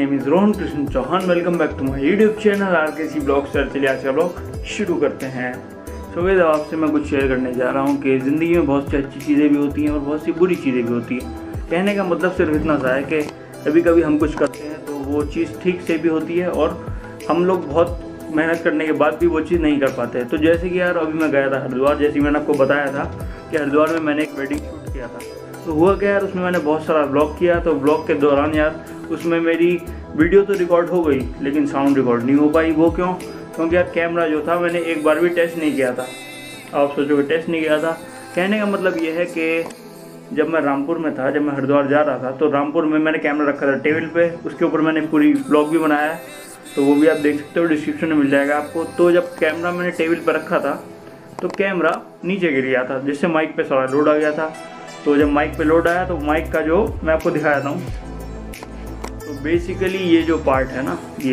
Name is Rohan Krishna Chauhan. Welcome back to my YouTube channel RKC blog sir. चलिए आज का blog शुरू करते हैं। सो गाइस आपसे मैं कुछ शेयर करने जा रहा हूँ कि ज़िंदगी में बहुत सी अच्छी चीज़ें भी होती हैं और बहुत सी बुरी चीज़ें भी होती हैं। कहने का मतलब सिर्फ इतना सा है कि कभी कभी हम कुछ करते हैं तो वो चीज़ ठीक से भी होती है और हम लोग बहुत मेहनत करने के बाद भी वो चीज़ नहीं कर पाते। तो जैसे कि यार अभी मैं गया था हरिद्वार, जैसे मैंने आपको बताया था कि हरिद्वार में मैंने एक वेडिंग शूट किया था। तो हुआ क्या यार, उसमें मैंने बहुत सारा ब्लॉग किया। तो ब्लॉग के दौरान यार उसमें मेरी वीडियो तो रिकॉर्ड हो गई लेकिन साउंड रिकॉर्ड नहीं हो पाई। वो क्यों? क्योंकि यार कैमरा जो था मैंने एक बार भी टेस्ट नहीं किया था। आप सोचोगे टेस्ट नहीं किया था, कहने का मतलब ये है कि जब मैं रामपुर में था, जब मैं हरिद्वार जा रहा था तो रामपुर में मैंने कैमरा रखा था टेबल पे, उसके ऊपर मैंने पूरी ब्लॉग भी बनाया है। तो वो भी आप देख सकते हो, डिस्क्रिप्शन में मिल जाएगा आपको। तो जब कैमरा मैंने टेबल पर रखा था तो कैमरा नीचे गिर गया था, जिससे माइक पे सारा लोड आ गया था। तो जब माइक पे लोड आया तो माइक का जो मैं आपको दिखाया था, तो बेसिकली ये जो पार्ट है ना,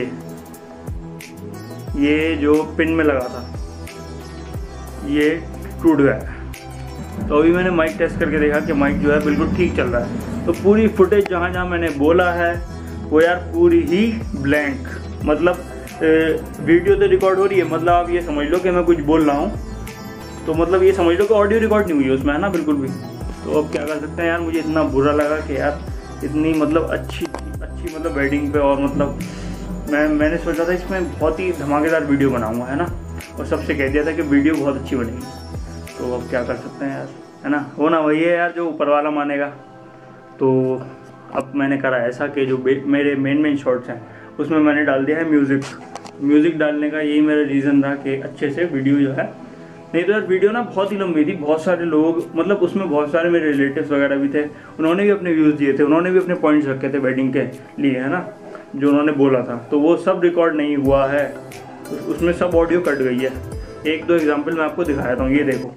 ये जो पिन में लगा था ये टूट गया है। तो अभी मैंने माइक टेस्ट करके देखा कि माइक जो है बिल्कुल ठीक चल रहा है। तो पूरी फुटेज जहाँ जहाँ मैंने बोला है वो यार पूरी ही ब्लैंक, मतलब वीडियो तो रिकॉर्ड हो रही है, मतलब आप ये समझ लो कि मैं कुछ बोल रहा हूँ तो मतलब ये समझ लो कि ऑडियो रिकॉर्ड नहीं हुई है उसमें, है ना, बिल्कुल भी। तो अब क्या कर सकते हैं यार, मुझे इतना बुरा लगा कि यार इतनी मतलब अच्छी मतलब वेडिंग पे, और मतलब मैंने सोचा था इसमें बहुत ही धमाकेदार वीडियो बनाऊंगा, है ना, और सबसे कह दिया था कि वीडियो बहुत अच्छी बनेगी। तो अब क्या कर सकते हैं यार, है ना, होना वही है यार जो ऊपर वाला मानेगा। तो अब मैंने करा ऐसा कि जो मेरे मेन शॉट्स हैं उसमें मैंने डाल दिया है म्यूज़िक डालने का यही मेरा रीज़न रहा कि अच्छे से वीडियो जो है। नहीं तो यार वीडियो ना बहुत ही लंबी थी, बहुत सारे लोग, मतलब उसमें बहुत सारे मेरे रिलेटिव्स वगैरह भी थे, उन्होंने भी अपने व्यूज़ दिए थे, उन्होंने भी अपने पॉइंट्स रखे थे वेडिंग के लिए, है ना, जो उन्होंने बोला था। तो वो सब रिकॉर्ड नहीं हुआ है, उसमें सब ऑडियो कट गई है। एक दो एग्जाम्पल मैं आपको दिखाता हूँ, ये देखो।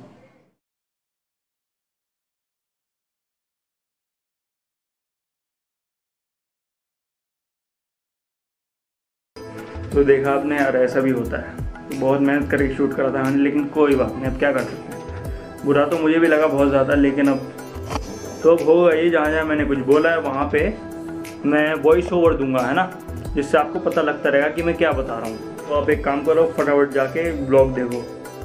तो देखा आपने यार, ऐसा भी होता है। तो बहुत मेहनत करके शूट करा था मैंने, लेकिन कोई बात नहीं, अब क्या कर सकते हैं। बुरा तो मुझे भी लगा बहुत ज़्यादा, लेकिन अब तो अब होगा ये, जहाँ जहाँ मैंने कुछ बोला है वहाँ पे मैं वॉइस ओवर दूंगा, है ना, जिससे आपको पता लगता रहेगा कि मैं क्या बता रहा हूँ। तो आप एक काम करो, फटाफट जाके ब्लॉग देखो।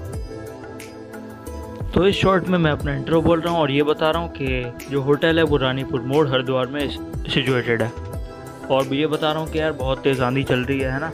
तो इस शॉर्ट में मैं अपना इंट्रो बोल रहा हूँ और ये बता रहा हूँ कि जो होटल है वो रानीपुर मोड़ हरिद्वार में सिचुएटेड है। और भी ये बता रहा हूँ कि यार बहुत तेज़ आंधी चल रही है ना।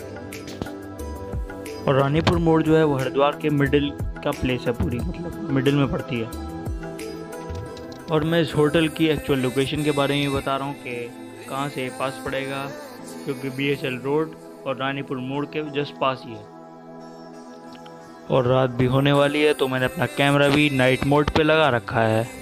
और रानीपुर मोड़ जो है वो हरिद्वार के मिडिल का प्लेस है, पूरी मतलब मिडिल में पड़ती है। और मैं इस होटल की एक्चुअल लोकेशन के बारे में बता रहा हूँ कि कहाँ से पास पड़ेगा, क्योंकि BSL रोड और रानीपुर मोड़ के जस्ट पास ही है। और रात भी होने वाली है तो मैंने अपना कैमरा भी नाइट मोड पे लगा रखा है।